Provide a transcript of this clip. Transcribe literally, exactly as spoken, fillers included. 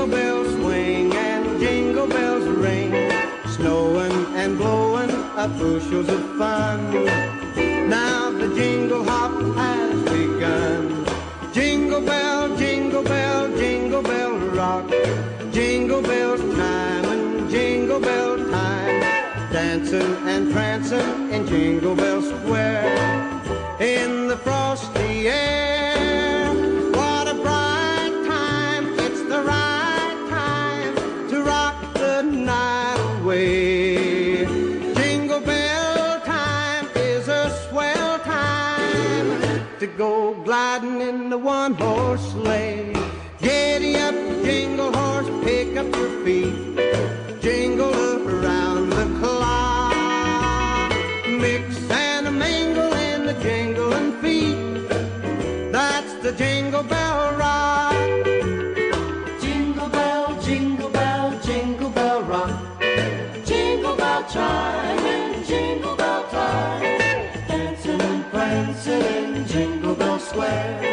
Jingle bells swing and jingle bells ring, snowing and blowing up bushels of fun. Now the jingle hop has begun. Jingle bell, jingle bell, jingle bell rock. Jingle bells chime and jingle bell time, dancing and prancing in Jingle Bell Square. In the frosty air, what a bright time. It's the right time to rock the night away. Jingle bell time is a swell time to go gliding in the one-horse sleigh. Giddy up, jingle horse, pick up your feet, jingle around the clock. Mix and a mingle in the jingling feet, that's the Jingle Bell Rock. Jingle bell, jingle bell, jingle bell rock. Jingle bell chime and jingle bell time, dancing and prancing in Jingle Bell Square.